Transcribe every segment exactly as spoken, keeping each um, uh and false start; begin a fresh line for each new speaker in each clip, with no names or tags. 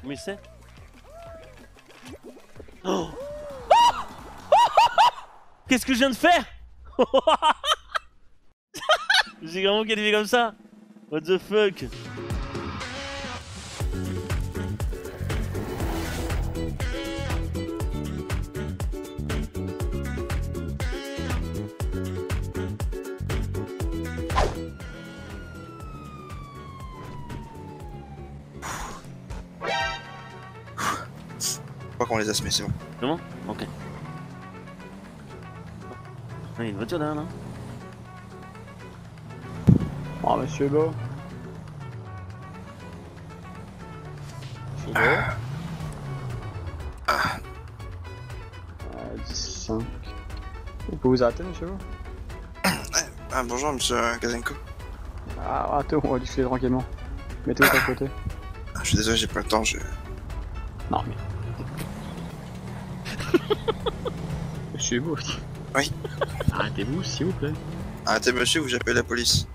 Comment il sait? Oh. Qu'est-ce que je viens de faire? J'ai vraiment qualifié comme ça. What the fuck?
Je crois qu'on les a semés, c'est bon.
C'est bon? Ok. Ah, il y a une voiture derrière là.
Oh, monsieur beau. Monsieur beau.
Ah.
Euh, dix-cinq. Vous pouvez vous arrêter, monsieur beau?
Ah, bonjour, monsieur Kazenko.
Ah, arrêtez, on va discuter tranquillement. Mettez-vous à côté.
Ah, je suis désolé, j'ai pas le temps, je...
Non, mais... Monsieur beau.
Oui.
Arrêtez-vous, s'il vous plaît.
Arrêtez, monsieur, ou j'appelle la police.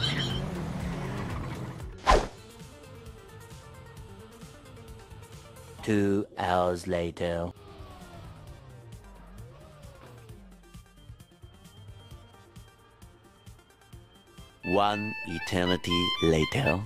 Two hours later. One eternity later.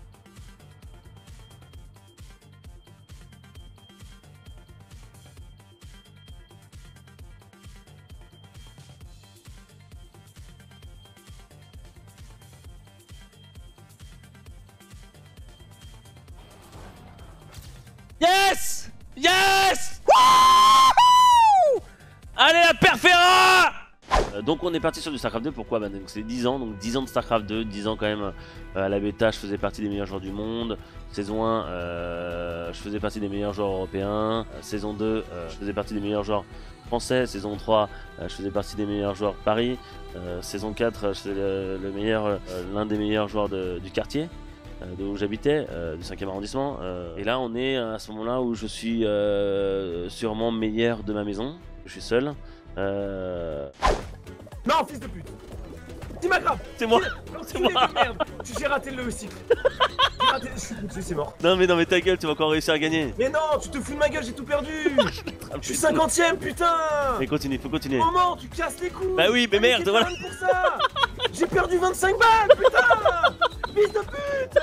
Yes! Yes! Wouhou! Allez la Perfera! euh, Donc on est parti sur du StarCraft deux, pourquoi? Bah, donc c'est dix ans, donc dix ans de StarCraft deux, dix ans quand même euh, à la bêta, je faisais partie des meilleurs joueurs du monde. Saison un, euh, je faisais partie des meilleurs joueurs européens. Euh, saison deux, euh, je faisais partie des meilleurs joueurs français. Saison trois, euh, je faisais partie des meilleurs joueurs Paris. Euh, saison quatre, je faisais le, le meilleur, euh, l'un des meilleurs joueurs de, du quartier. De où j'habitais, euh, du cinquième arrondissement. Euh, et là, on est à ce moment-là où je suis euh, sûrement meilleur de ma maison. Je suis seul. Euh...
Non, fils de pute! Dis-moi grave!
C'est moi!
C'est moi! Merde! J'ai raté le cycle! J'ai raté... Je suis foutu, c'est mort!
Non mais non mais ta gueule, tu vas encore réussir à gagner!
Mais non, tu te fous de ma gueule, j'ai tout perdu! Je suis cinquantième, putain!
Mais continue, faut continuer!
Moment, tu casses les couilles!
Bah oui, mais merde, voilà!
Pour ça. J'ai perdu vingt-cinq balles, putain! Fils de pute!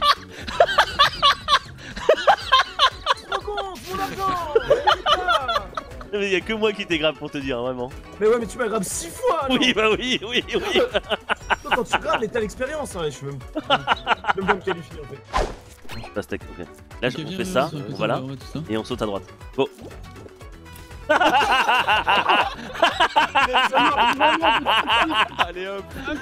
Tu te rends compte, mon argent!
Mais y'a que moi qui t'ai grave pour te dire, vraiment.
Mais ouais, mais tu m'as grave six fois! Alors.
Oui, bah oui, oui, oui!
Toi, quand tu graves, mais t'as l'expérience, hein, je suis même... même pas me qualifier en fait.
Je passe tech, ok. Là,
Okay,
on
viens,
fait
viens,
ça,
viens,
on va là,
viens,
et on saute à droite. Go!
Allez hop.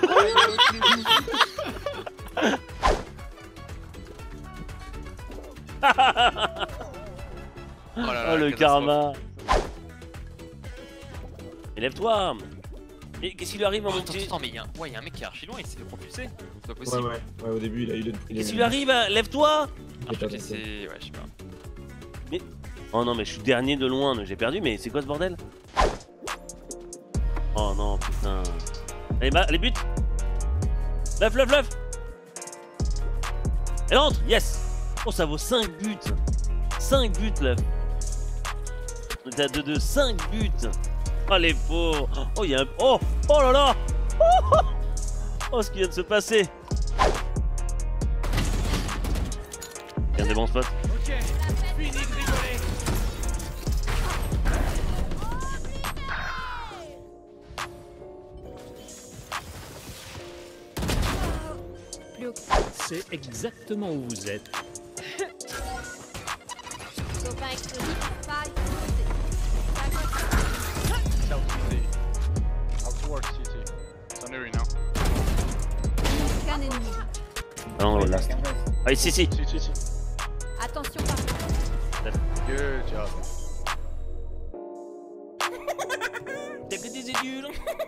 Oh, là là, oh le karma! Élève-toi! Mais qu'est-ce qui lui arrive, mon
oh,
petit?
Attends, attends, mais y'a un... Ouais, y a un mec qui est archi loin, il s'est fait propulser. C'est pas possible.
Ouais, ouais, ouais, au début, il a eu le.
Qu'est-ce qui lui arrive? Lève-toi!
Ah, je crois que c'est. Ouais, je sais pas.
Mais. Oh non, mais je suis dernier de loin, j'ai perdu, mais c'est quoi ce bordel? Oh non, putain. Allez, bah, allez, but! Lève, lève, lève! Elle entre! Yes! Oh, ça vaut cinq buts! cinq buts, lève! T'as de, de cinq buts! Oh, les pauvres! Oh, il y a un. Oh! Oh là là! Oh, oh, oh, ce qui vient de se passer! Il y a des bons spots.
Ok, fini de rigoler!
C'est exactement où vous êtes.
Copain explosif, faille,
South City. Out towards City. It's under you now.
aucun ennemi.
Ah non, le last. Ah, ici, ici!
Si, si, si.
Attention par
Good job.
T'as que des édules!